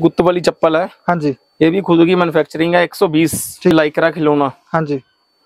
गुत्त वाली चप्पल है। हाँ जी, ये भी खुद की मैन्युफैक्चरिंग है। 120 लाइक्रा खिलौना। हाँ जी,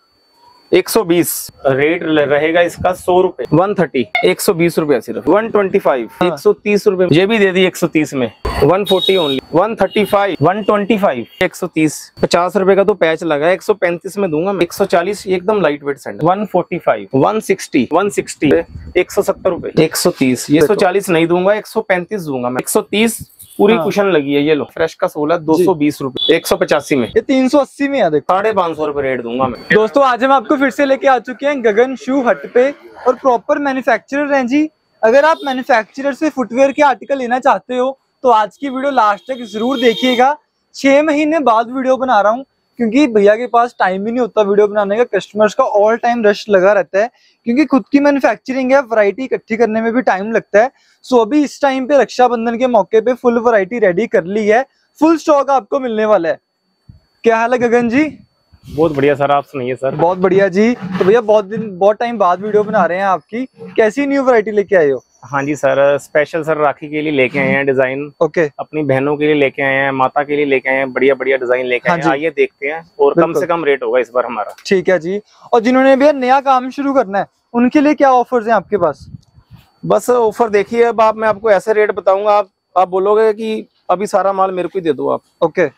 120 रेट रहेगा इसका 100 रुपए। 130 120 रुपया सिर्फ। 125 130 रुपए। ये भी दे दी 130 में। 140 ओनली। 135 125 130। 50 रुपए का तो पैच लगा है। 135 में दूंगा मैं। 140 एकदम लाइट वेट सैंडल। 145 160 160 170 रुपए। 130 ये 140 नहीं दूंगा, 135 दूंगा मैं। 130 पूरी कुशन लगी है। ये लो फ्रेश का 16 220 रुपए। 185 में। ये 380 में है। देखो 550 रुपए रेट दूंगा मैं। दोस्तों आज हम आपको फिर से लेके आ चुके हैं गगन शू हट पे, और प्रॉपर मैन्युफैक्चरर हैं जी। अगर आप मैन्युफैक्चरर से फुटवेयर के आर्टिकल लेना चाहते हो तो आज की वीडियो लास्ट तक जरूर देखिएगा। 6 महीने बाद वीडियो बना रहा हूँ, क्योंकि भैया के पास टाइम ही नहीं होता वीडियो बनाने का। कस्टमर्स का ऑल टाइम रश लगा रहता है, क्योंकि खुद की मैन्युफैक्चरिंग है। वैरायटी इकट्ठी करने में भी टाइम लगता है। सो अभी इस टाइम पे रक्षाबंधन के मौके पे फुल वैरायटी रेडी कर ली है। फुल स्टॉक आपको मिलने वाला है। क्या हाल है गगन जी? बहुत बढ़िया सर, आप सुनाइए सर। बहुत बढ़िया जी। तो भैया बहुत टाइम बाद वीडियो बना रहे हैं आपकी। कैसी न्यू वैरायटी लेके आए हो? हाँ जी सर, स्पेशल सर राखी के लिए लेके आए हैं डिजाइन। ओके, अपनी बहनों के लिए लेके आए हैं, माता के लिए लेके आए हैं। बढ़िया बढ़िया डिजाइन लेके आए हैं। आइए देखते हैं, और कम से कम रेट होगा इस बार हमारा। ठीक है जी। और जिन्होंने भैया नया काम शुरू करना है उनके लिए क्या ऑफर्स हैं आपके पास? बस ऑफर देखिए, अब मैं आपको ऐसे रेट बताऊंगा, आप बोलोगे कि अभी सारा माल मेरे को ही दे दो आप। ओके,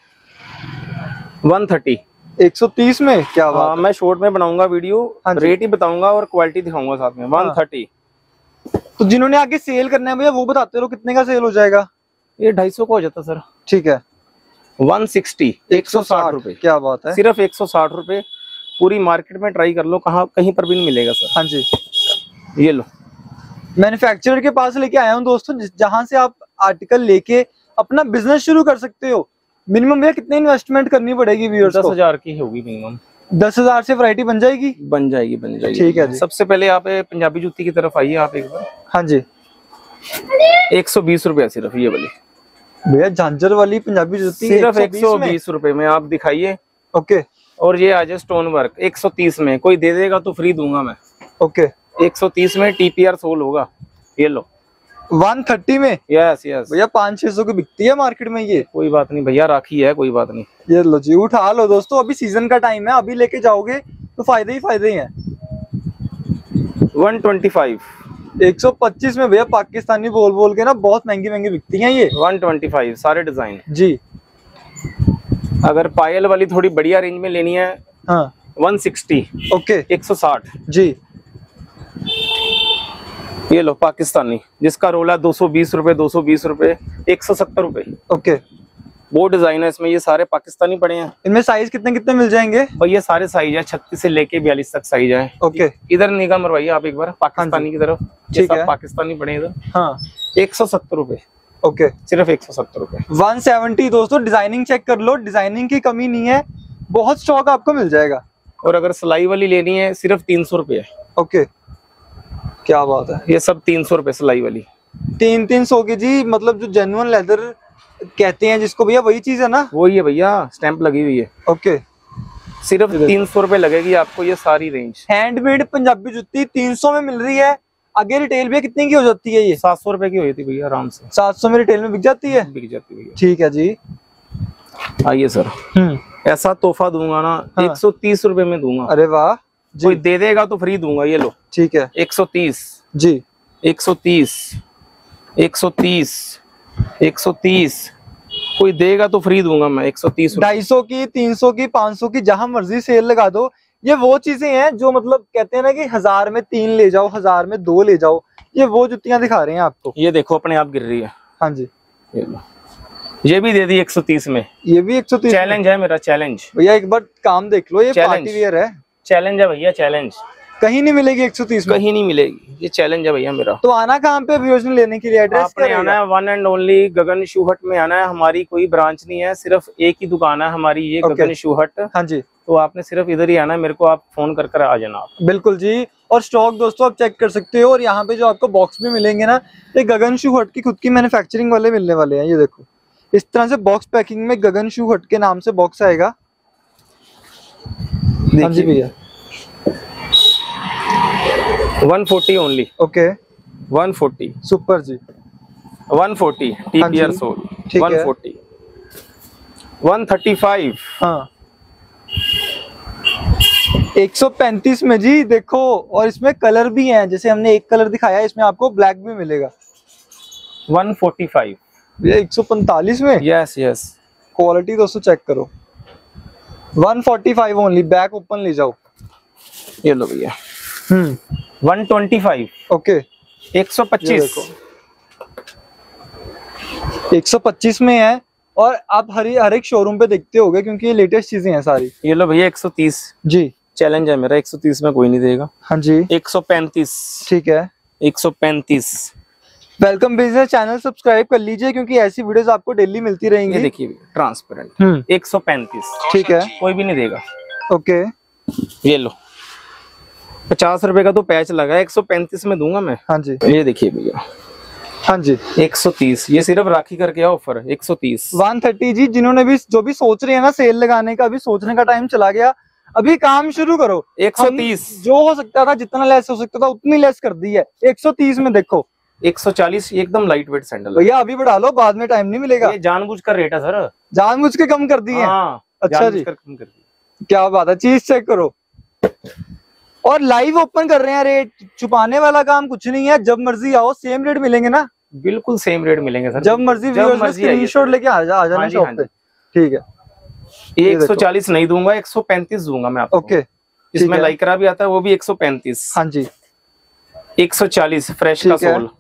130 130 में क्या बात? मैं शॉर्ट में बनाऊंगा वीडियो। रेट ही बताऊंगा और क्वालिटी दिखाऊंगा साथ में। 130। तो जिन्होंने आगे सेल करना है भैया वो बताते रहो, कितने का सेल हो जाएगा? ये 250 का हो जाता सर। ठीक है। 160 160 रुपए। क्या बात है, सिर्फ 160 रुपए। पूरी मार्केट में ट्राई कर लो, कहीं पर भी नहीं मिलेगा सर। हाँ जी, ये लो मैन्युफैक्चरर के पास लेके आया हूँ दोस्तों, जहां से आप आर्टिकल लेके अपना बिजनेस शुरू कर सकते हो। मिनिमम भैया कितने इन्वेस्टमेंट करनी पड़ेगी व्यूअर्स को? 10,000 की होगी मिनिमम। 10,000 से वैरायटी बन जाएगी? बन जाएगी बन जाएगी। ठीक है जी। सबसे पहले आप पंजाबी जूती की तरफ आइए आप एक बार। हाँ जी, 120 रुपया सिर्फ ये वाली। भैया झांझर वाली पंजाबी जूती सिर्फ 120 रुपए में आप दिखाइए। ओके, और ये आ जाए स्टोन वर्क 130 में। कोई दे देगा तो फ्री दूंगा मैं। ओके, 130 में TPR सोल होगा। ये लो 130 में। यस यस भैया 500-600 की बिकती है मार्केट में ये। कोई बात नहीं भैया, राखी है, कोई बात नहीं। ये लो जी, उठा लो दोस्तों, अभी सीजन का टाइम है। अभी लेके जाओगे तो फायदे ही फायदे हैं। 125 125 में भैया पाकिस्तानी बोल के ना बहुत महंगी बिकती हैं ये। 125 सारे डिजाइन जी। अगर पायल वाली थोड़ी बढ़िया रेंज में लेनी है, हाँ, 160। ओके, 160 जी। ये लो पाकिस्तानी, जिसका रोला 220 रुपए 220 रुपए 170 रुपए। ओके, वो डिजाइन है इसमें। ये सारे पाकिस्तानी पड़े हैं। इनमें साइज कितने कितने मिल जाएंगे? और ये सारे साइज है 36 से लेके 42 तक साइज है। ओके, इधर निगाह मरवाइए आप एक बार पाकिस्तानी की तरफ। ठीक है, पाकिस्तानी पड़े इधर। हाँ, 170 रुपए। ओके, सिर्फ 170 रुपए। 170 दोस्तों। डिजाइनिंग चेक कर लो, डिजाइनिंग की कमी नहीं है, बहुत स्टॉक आपको मिल जाएगा। और अगर सिलाई वाली लेनी है सिर्फ 300 रुपए। ओके, क्या बात है। ये सब 300 रुपए सिलाई वाली। 300 की जी, मतलब जो जेन्युइन लेदर कहते हैं जिसको भैया, वही चीज है ना? वही है भैया, स्टैंप लगी हुई है। ओके, सिर्फ 300 रुपए लगेगी आपको ये सारी रेंज। हैंडमेड पंजाबी जुत्ती 300 में मिल रही है। आगे रिटेल भी कितने की हो जाती है ये? 700 रुपए की हुई थी भैया आराम से। 700 में रिटेल में बिक जाती है? बिक जाती है भैया। ठीक है जी। आइए सर, ऐसा तोहफा दूंगा ना। हाँ। 130 रुपए में दूंगा। अरे वाह, कोई दे देगा तो फ्री दूंगा। ये लो, ठीक है। 130 जी, 130 130 130। कोई देगा तो फ्री दूंगा मैं। 130 250 की, 300 की, 500 की, जहां मर्जी सेल लगा दो। ये वो चीजें हैं जो मतलब कहते हैं ना कि 1000 में 3 ले जाओ, 1000 में 2 ले जाओ। ये वो जुतियां दिखा रहे हैं आपको। ये देखो अपने आप गिर रही है। हाँ जी, ये लो, ये भी दे दी 130 में। ये भी 130। चैलेंज है मेरा, चैलेंज भैया। एक बार काम देख लो, ये पार्टी वियर है। चैलेंज है भैया, चैलेंज। कहीं नहीं मिलेगी 130 में, कहीं नहीं मिलेगी। ये चैलेंज है भैया मेरा। तो आना कहाँ पे व्यूअर्स ने लेने के लिए? एड्रेस आपने आना है one and only Gagan Shoe Hut में आना है। हमारी कोई ब्रांच नहीं है, सिर्फ एक ही दुकान है हमारी, ये गगन शू हट। हाँ जी, तो आपने सिर्फ इधर ही आना है। मेरे को आप फोन कर आ जाना आप। बिल्कुल जी। और स्टॉक दोस्तों आप चेक कर सकते हो। और यहाँ पे जो आपको बॉक्स भी मिलेंगे ना, ये गगन शू हट की खुद की मैन्युफैक्चरिंग वाले मिलने वाले हैं। ये देखो, इस तरह से बॉक्स पैकिंग में गगन शू हट के नाम से बॉक्स आएगा। हाँ जी भैया, 140 ओनली। ओके, 140 सुपर जी। 140 TPR सोल 140। 135। हाँ 135 में जी देखो, और इसमें कलर भी हैं, जैसे हमने एक कलर दिखाया, इसमें आपको ब्लैक भी मिलेगा। 145। भैया 145 में, यस यस। क्वालिटी दोस्तों चेक करो। 145 ओनली, बैक ओपन ले जाओ। ये लो भैया 125। ओके 125। 125 में है, और आप हर एक शोरूम पे देखते होगे क्योंकि ये लेटेस्ट चीजें हैं सारी। ये लो भैया 130। जी चैलेंज है मेरा, 130 में कोई नहीं देगा। हाँ जी 135। ठीक है। 135। वेलकम बिजनेस चैनल सब्सक्राइब कर लीजिए क्योंकि ऐसी वीडियोस आपको डेली मिलती ये रहेंगी। देखिए ट्रांसपेरेंट 135। ठीक है कोई भी नहीं देगा। ओके ये लो 50 रुपए का तो पैच लगा है, 135 में दूंगा मैं। हाँ जी ये देखिए भैया हाँ जी 130। ये सिर्फ राखी करके ऑफर 130। 130 जी। जिन्होंने भी जो भी सोच रहे हैं ना सेल लगाने का, अभी सोचने का टाइम चला गया, अभी काम शुरू करो। 130। जो हो सकता था, जितना लेस हो सकता था उतनी लेस कर दी है। 130 में देखो। 140। एकदम लाइट वेट सैंडल है। भैया अभी बढ़ा लो, बाद में टाइम नहीं मिलेगा। ये जानबूझकर रेट है सर। जानबूझ के कम कर दिए हैं। हाँ, अच्छा जी जानबूझकर कम कर दिया। क्या बात है, चीज चेक करो। और लाइव ओपन कर रहे हैं रेट, छुपाने वाला काम कुछ नहीं है। जब मर्जी आओ, सेम रेट मिलेंगे ना। बिल्कुल सेम रेट मिलेंगे सर। जब मर्जी स्क्रीनशॉट लेके आ जाना हाँ जी, शॉप हाँ पे। ठीक है। ये 140 नहीं दूंगा, 135 दूंगा मैं आपको। ओके इसमें लाइक्रा भी आता है, वो भी 135। हाँ जी 140 फ्रेश का सोल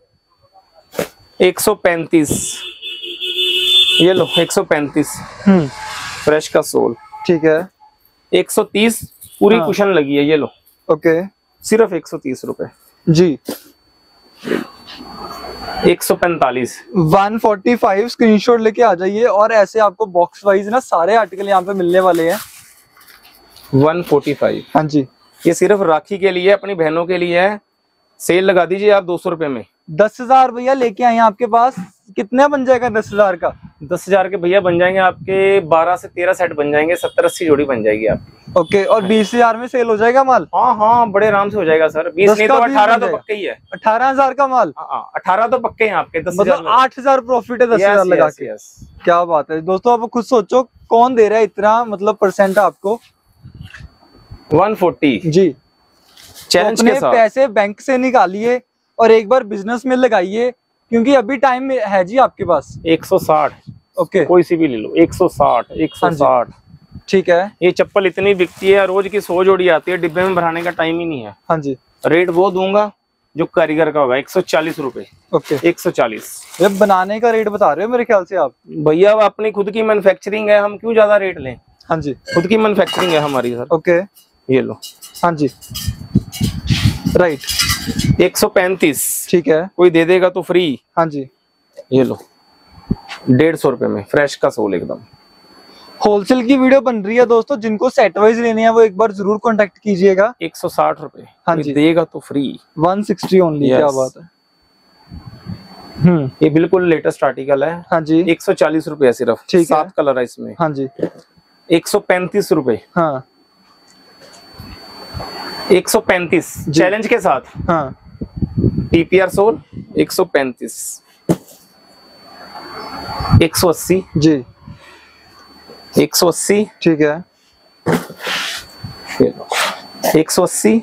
135। ये लो 135 फ्रेश का सोल। ठीक है। 130 पूरी हाँ। कुशन लगी है। ये लो ओके सिर्फ 130 रुपए। जी 145। 145 स्क्रीनशॉट लेके आ जाइए। और ऐसे आपको बॉक्स वाइज ना सारे आर्टिकल यहाँ पे मिलने वाले हैं। 145। हाँ जी ये सिर्फ राखी के लिए, अपनी बहनों के लिए है। सेल लगा दीजिए आप 200 रुपए में। 10,000 भैया लेके आए हैं आपके पास। कितने बन जाएगा 10,000 का? 10,000 के भैया बन जाएंगे आपके 12 से 13 सेट बन जाएंगे, 70-80 जोड़ी बन जाएगी आपकी। ओके। और 20,000 में सेल हो जाएगा माल? हाँ हाँ बड़े आराम से हो जाएगा सर। 20 नहीं तो 18 तो पक्के ही है। 18,000 का माल? हाँ 18 तो पक्के हैं आपके। 10,000 मतलब 8,000 प्रॉफिट है 10,000 लगा के। क्या बात है दोस्तों, आप खुद सोचो कौन दे रहा है इतना मतलब परसेंट आपको। 140 जी। चैलेंज अपने के साथ पैसे बैंक से निकालिए और एक बार बिजनेस में लगाइए, क्योंकि अभी टाइम है जी आपके पास। 160। ओके कोई सी भी ले लो। 160 160। ठीक है। ये चप्पल इतनी बिकती है, रोज की 100 जोड़ी आती है, डिब्बे में भराने का टाइम ही नहीं है। हाँ जी रेट वो दूंगा जो कारीगर का होगा। 140 रुपए। ओके 140। ये बनाने का रेट बता रहे हो मेरे ख्याल से आप? भैया अब अपनी खुद की मैन्युफैक्चरिंग है, हम क्यों ज्यादा रेट लें। हाँ जी खुद की मैन्युफैक्चरिंग है हमारी सर। ओके ये लो हाँ जी राइट 135। ठीक है। कोई दे देगा तो फ्री। हाँ जी ये लो 150 रुपए में फ्रेश का सोल एकदम। होलसेल की वीडियो बन रही है दोस्तों, जिनको सेट वाइज लेने हैं वो एक बार जरूर कांटेक्ट कीजिएगा। 160 रुपए। हाँ कोई जी देगा तो फ्री। 160 ओनली। क्या बात है। ये बिल्कुल लेटेस्ट आर्टिकल है। हाँ जी 140 रुपए सिर्फ। ठीक है। 7 कलर है इसमें। हाँ जी 135 रुपए। हाँ 135 चैलेंज के साथ। हाँ टीपीआर सोल 135। 180 जी 180। ठीक है। 180।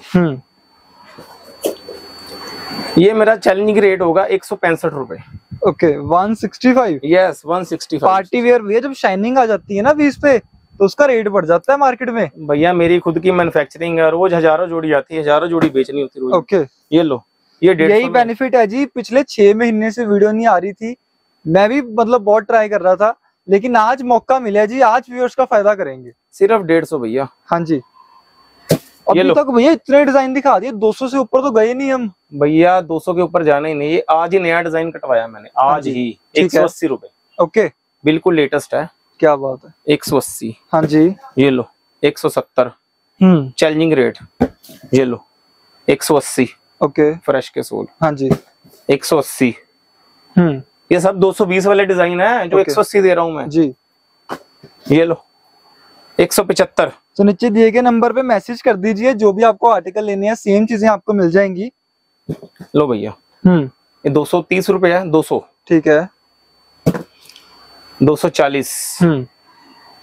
ये मेरा चैलेंजिंग रेट होगा 165 रुपए। ओके 165। यस 165। पार्टी वेयर भैया जब शाइनिंग आ जाती है ना 20 पे तो उसका रेट बढ़ जाता है मार्केट में। भैया मेरी खुद की मैन्युफैक्चरिंग है, रोज हजारों जोड़ी आती है, हजारों जोड़ी बेचनी होती है रोज। ओके ये लो ये 150 यही बेनिफिट है जी। पिछले 6 महीने से वीडियो नहीं आ रही थी, मैं भी मतलब बहुत ट्राई कर रहा था, लेकिन आज मौका मिला जी। आज व्यूअर्स का फायदा करेंगे। सिर्फ 150 भैया। हाँ जी अभी तक भैया इतने डिजाइन दिखा दिए, 200 से ऊपर तो गए नहीं हम। भैया 200 के ऊपर जाना ही नहीं। ये आज ही नया डिजाइन कटवाया मैंने, आज ही। 180 रुपए। ओके बिल्कुल लेटेस्ट है। क्या बात है। 180। हाँ जी ये लो 170 चैलेंजिंग रेट। ये लो 180 ओके फ्रेश के सोल। हाँ जी 180। ये सब 220 वाले डिजाइन है जो 180 दे रहा हूं मैं जी। ये लो 175। तो नीचे दिए गए नंबर पे मैसेज कर दीजिए, जो भी आपको आर्टिकल लेने हैं सेम चीजें आपको मिल जाएंगी। लो भैया ये 230 रुपए है। 200। ठीक है 240।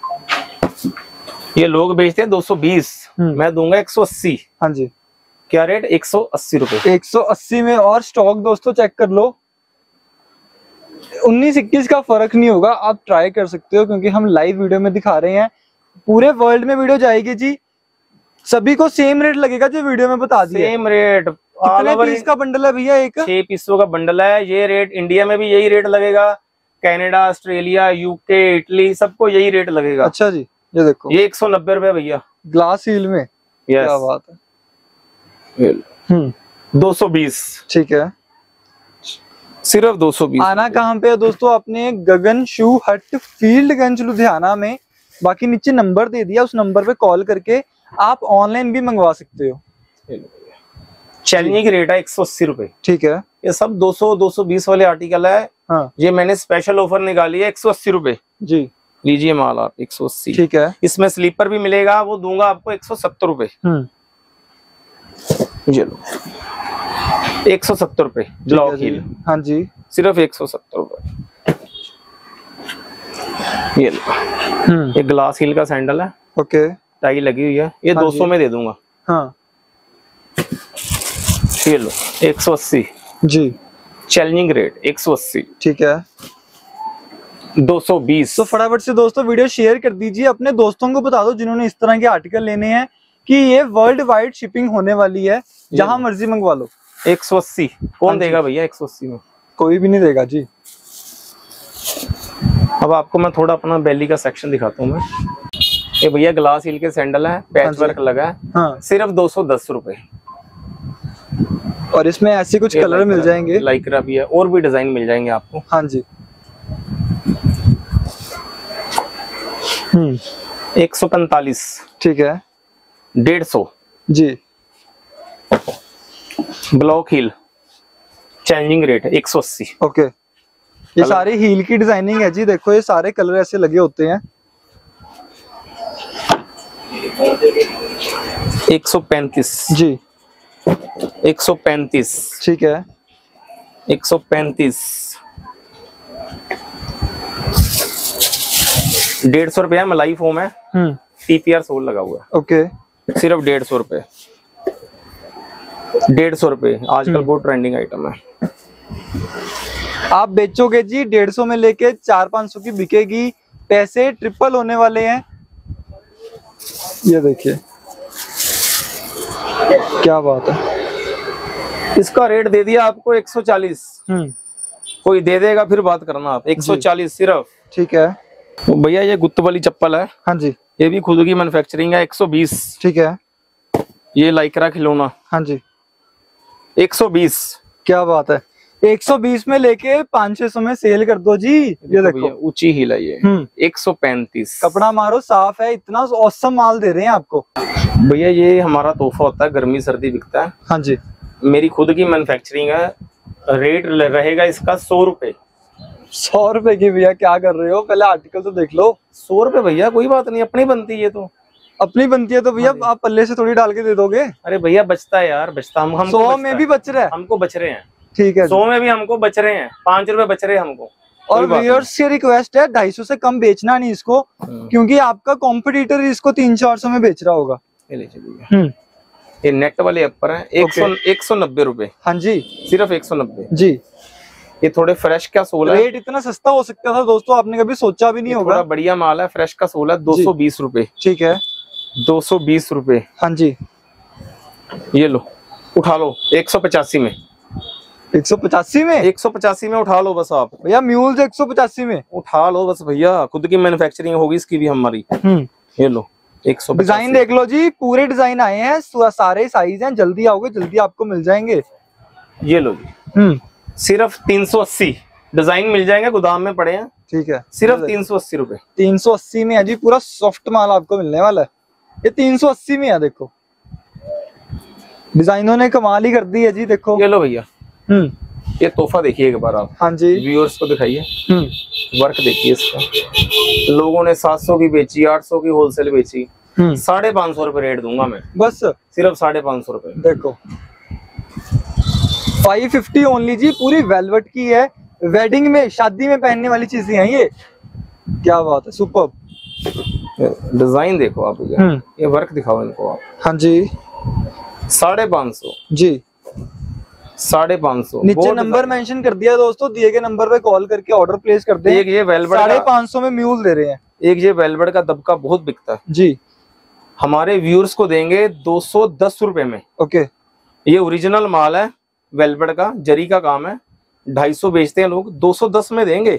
ये लोग बेचते हैं 220, मैं दूंगा 180। हाँ जी, क्या रेट? 180 रुपए। 180 में। और स्टॉक दोस्तों चेक कर लो, 19-21 का फर्क नहीं होगा, आप ट्राई कर सकते हो, क्योंकि हम लाइव वीडियो में दिखा रहे हैं। पूरे वर्ल्ड में वीडियो जाएगी जी, सभी को सेम रेट लगेगा जो वीडियो में बता दिया। Same rate. कितने पीस का बंडल है भैया? एक 6 पीसों का बंडल है। ये रेट इंडिया में भी यही रेट लगेगा, कनाडा, ऑस्ट्रेलिया, यूके, इटली, सबको यही रेट लगेगा। अच्छा जी, ये देखो, ये 190 रुपए भैया, ग्लास हील में। क्या बात है। 220, ठीक है। सिर्फ 220। आना कहाँ पे है दोस्तों? अपने गगन शू हट, फील्डगंज, लुधियाना में। बाकी नीचे नंबर दे दिया, उस नंबर पे कॉल करके आप ऑनलाइन भी मंगवा सकते हो। चैलेंजिंग रेट है 180 रुपए। ठीक है। ये सब 200-220 वाले आर्टिकल है। हाँ। ये मैंने स्पेशल ऑफर निकाली है 180 रुपए। जी, लीजिए माल आप 180। ठीक है। इसमें स्लीपर भी मिलेगा, वो दूंगा आपको 170 रुपए। ये लो 170 रुपए ब्लॉक हील। हाँ जी, सिर्फ 170 रुपए। ये लो, ये ग्लास हील का सैंडल है। ओके। टाई लगी हुई है, ये 200 में दे दूंगा। हाँ। ये लो 180 जी, चैलेंजिंग रेट 180। ठीक है। 220। तो फटाफट से दोस्तों वीडियो शेयर कर दीजिए, अपने दोस्तों को बता दो जिन्होंने इस तरह के आर्टिकल लेने हैं कि ये वर्ल्ड वाइड शिपिंग होने वाली है, जहां मर्जी मंगवा लो। 180 कौन देगा भैया? 180 में कोई भी नहीं देगा जी। अब आपको मैं थोड़ा अपना बेली का सेक्शन दिखाता हूँ मैं। ये भैया ग्लास हील के सैंडल है, पैच वर्क लगा है। हाँ। सिर्फ 210 रुपए। और इसमें ऐसे कुछ कलर मिल जाएंगे, लाइक्रा भी है, और भी डिजाइन मिल जाएंगे आपको। हाँ जी। 145। ठीक है। 150 जी, block heel changing rate 180। Okay. ये सारी हील की डिजाइनिंग है जी, देखो ये सारे कलर ऐसे लगे होते हैं। 135 जी, 135। ठीक है। 135 150 रुपया मलाई फोम है, TPR सोल लगा हुआ है। ओके। सिर्फ 150 रुपए। 150 रुपए आजकल बहुत ट्रेंडिंग आइटम है। आप बेचोगे जी 150 में लेके 400-500 की बिकेगी, पैसे ट्रिपल होने वाले हैं। ये देखिए क्या बात है। इसका रेट दे दिया आपको 140। कोई दे देगा फिर बात करना आप। 140 सिर्फ। ठीक है। तो भैया ये गुत्त वाली चप्पल है। हाँ जी, ये भी खुद की मैन्युफैक्चरिंग है। 120। ठीक है। ये लाइक्रा खिलौना। हाँ जी, 120। क्या बात है। 120 में लेके 500-600 में सेल कर दो जी। ये देखो ऊंची हील है ये। 135। कपड़ा मारो साफ है, इतना औसम माल दे रहे हैं आपको। भैया ये हमारा तोहफा होता है, गर्मी सर्दी बिकता है। हाँ जी, मेरी खुद की मैन्युफैक्चरिंग है। रेट रहेगा इसका 100 रुपए। 100 रुपए की? भैया क्या कर रहे हो, पहले आर्टिकल तो देख लो। 100 रुपए भैया, कोई बात नहीं, अपनी बनती है तो। अपनी बनती है तो भैया आप पल्ले से थोड़ी डाल के दे दोगे। अरे भैया बचता है यार, बचता। हम 100 में भी बच रहा है, हमको बच रहे हैं। ठीक है। 100 में भी हमको बच रहे हैं, 5 रुपए बच रहे हैं हमको। और व्यूअर्स से रिक्वेस्ट है 250 से कम बेचना नहीं इसको, क्योंकि आपका कॉम्पिटिटर इसको 300-400 में बेच रहा होगा। ये लीजिए भैया, ये नेट वाले अपर है। 190 रुपए। हाँ जी, सिर्फ 190 जी। ये थोड़े फ्रेश का सोल है। रेट इतना सस्ता हो सकता था दोस्तों, आपने कभी सोचा भी नहीं होगा। बढ़िया माल है, फ्रेश का सोल है। 220 रुपए। ठीक है। 220 रुपए। हाँ जी, ये लो, उठा लो 185 में। 185 में? 185 में उठा लो बस आप भैया। म्यूल 185 में उठा लो बस भैया, खुद की मैन्युफैक्चरिंग होगी इसकी भी हमारी। ये लो 185। डिजाइन देख लो जी, पूरे डिजाइन आए हैं, सारे साइज हैं। जल्दी आओगे जल्दी आपको मिल जाएंगे। ये लो जी, सिर्फ 380 डिजाइन मिल जाएंगे, गोदाम में पड़े हैं। ठीक है। सिर्फ 380 रुपए। 380 में है जी, पूरा सॉफ्ट माल आपको मिलने वाला है। ये 380 में है, देखो डिजाइनों ने कमाल ही कर दी है जी। देखो ये लो भैया, ये तोहफा देखिए एक बार आप। हाँ जी, व्यूअर्स को दिखाइए। वर्क देखिए इसका। लोगों ने 700 की बेची, 800 की होलसेल बेची। 550 रुपए रेट दूंगा मैं, बस सिर्फ 550 रुपए। देखो 550 ओनली जी। पूरी वेलवेट की है, वेडिंग में शादी में पहनने वाली चीजें हैं ये। क्या बात है, सुपर्ब। डिजाइन देखो आप भैया, ये वर्क दिखाओ इनको आप। हाँ जी 550 जी। 550 नीचे नंबर मेंशन कर दिया दोस्तों, दिए गए नंबर पे कॉल करके ऑर्डर प्लेस कर दें। एक ये वेलवेट 550 में म्यूल दे रहे हैं। एक ये वेलवेट का दबका बहुत बिकता है जी, हमारे व्यूअर्स को देंगे 210 रुपए में। ओके। ये ओरिजिनल माल है वेलवेट का, जरी का काम है, 250 बेचते हैं लोग, 210 में देंगे,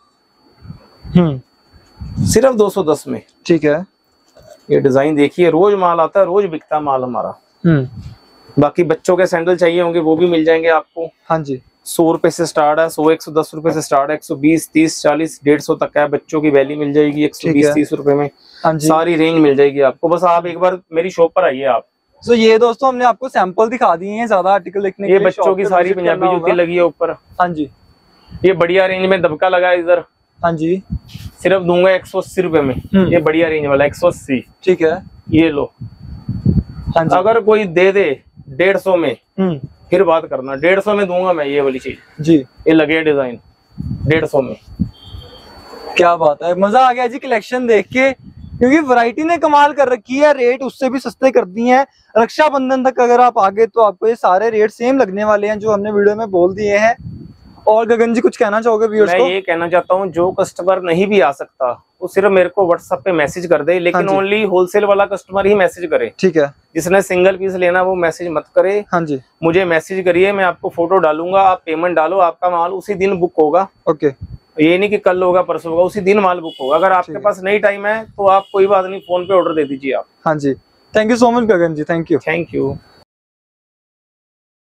सिर्फ 210 में। ठीक है। ये डिजाइन देखिए, रोज माल आता है, रोज बिकता है माल हमारा। बाकी बच्चों के सैंडल चाहिए होंगे वो भी मिल जाएंगे आपको। हाँ जी 100 रुपए से स्टार्ट है, 100 110 रुपए से स्टार्ट है, 120 30 40 150 तक है। बच्चों की वैली मिल जाएगी 120 30 रुपए में। हाँ जी, सारी रेंज मिल जाएगी आपको, बस आप एक बार मेरी शॉप पर आइए आप। तो ये दोस्तों हमने आपको सैंपल दिखा दिए हैं, ज्यादा आर्टिकल देखने के ये लिए बच्चों की सारी पंजाबी जूती लगी है ऊपर। हाँ जी, ये बढ़िया रेंज में दबका लगा है इधर। हाँ जी, सिर्फ दूंगा 180 रुपए में। ये बढ़िया रेंज वाला 180। ठीक है। ये लो। हाँ जी, अगर कोई दे दे 150 में फिर बात करना, 150 में दूंगा मैं ये वाली चीज जी। ये लगे डिजाइन 150 में। क्या बात है, मजा आ गया जी कलेक्शन देख के, क्योंकि वैरायटी ने कमाल कर रखी है, रेट उससे भी सस्ते कर दिए हैं। रक्षाबंधन तक अगर आप आगे तो आपको ये सारे रेट सेम लगने वाले हैं जो हमने वीडियो में बोल दिए हैं। और गगन जी कुछ कहना चाहोगे व्यूअर्स को? मैं ये कहना चाहता हूँ जो कस्टमर नहीं भी आ सकता वो सिर्फ मेरे को व्हाट्सएप पे मैसेज कर दे, लेकिन ओनली होलसेल वाला कस्टमर ही मैसेज करे। ठीक है। जिसने सिंगल पीस लेना वो मैसेज मत करे। हाँ जी, मुझे मैसेज करिए, मैं आपको फोटो डालूंगा, आप पेमेंट डालो, आपका माल उसी दिन बुक होगा। ओके। ये नहीं कि कल होगा परसों होगा, उसी दिन माल बुक होगा। अगर आपके पास नहीं टाइम है तो आप कोई बात नहीं, फोन पे ऑर्डर दे दीजिए आप। हाँ जी, thank you so much Gagan ji, thank you. Thank you.